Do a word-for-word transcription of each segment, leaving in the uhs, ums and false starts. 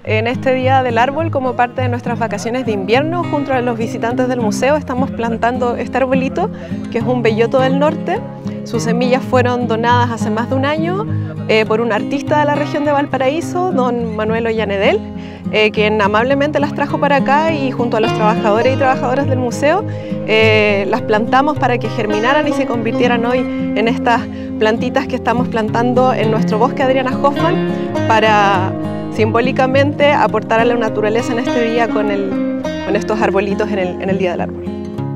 En este Día del Árbol, como parte de nuestras vacaciones de invierno, junto a los visitantes del museo, estamos plantando este arbolito, que es un belloto del norte. Sus semillas fueron donadas hace más de un año eh, por un artista de la región de Valparaíso, don Manuel Ollanedel, eh, quien amablemente las trajo para acá y junto a los trabajadores y trabajadoras del museo eh, las plantamos para que germinaran y se convirtieran hoy en estas plantitas que estamos plantando en nuestro bosque Adriana Hoffman para simbólicamente aportar a la naturaleza en este día con, el, con estos arbolitos en el, en el Día del Árbol.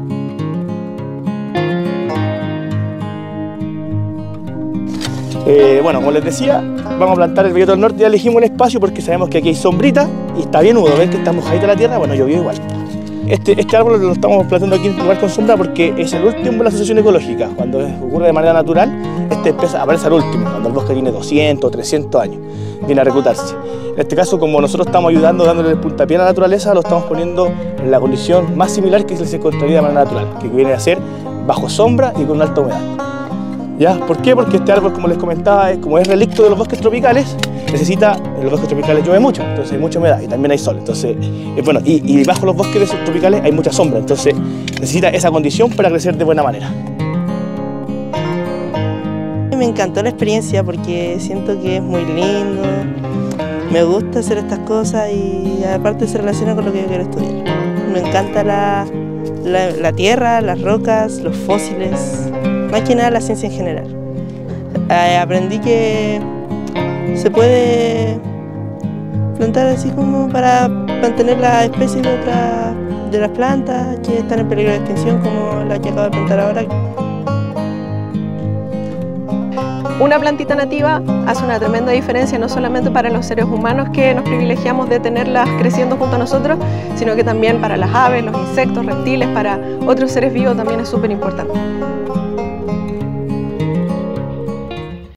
Eh, bueno, como les decía, vamos a plantar el belloto del norte. Ya elegimos un espacio porque sabemos que aquí hay sombrita y está bien húmedo. ¿Ven que está mojadita la tierra? Bueno, llovió igual. Este, este árbol lo estamos plantando aquí en un lugar con sombra porque es el último de la asociación ecológica. Cuando ocurre de manera natural, este empieza a aparecer al último, cuando el bosque tiene doscientos, trescientos años, viene a reclutarse. En este caso, como nosotros estamos ayudando, dándole el puntapié a la naturaleza, lo estamos poniendo en la condición más similar que se encontraría de manera natural, que viene a ser bajo sombra y con una alta humedad. ¿Ya? ¿Por qué? Porque este árbol, como les comentaba, como es relicto de los bosques tropicales, necesita, en los bosques tropicales llueve mucho, entonces hay mucha humedad y también hay sol, entonces, eh, bueno, y, y bajo los bosques tropicales hay mucha sombra, entonces necesita esa condición para crecer de buena manera. Me encantó la experiencia porque siento que es muy lindo, me gusta hacer estas cosas y aparte se relaciona con lo que yo quiero estudiar. Me encanta la, la, la tierra, las rocas, los fósiles, más que nada la ciencia en general. Eh, aprendí que se puede plantar así como para mantener las especies de, otra, de las plantas que están en peligro de extinción, como la que acabo de plantar ahora. Una plantita nativa hace una tremenda diferencia no solamente para los seres humanos que nos privilegiamos de tenerlas creciendo junto a nosotros, sino que también para las aves, los insectos, reptiles, para otros seres vivos también es súper importante.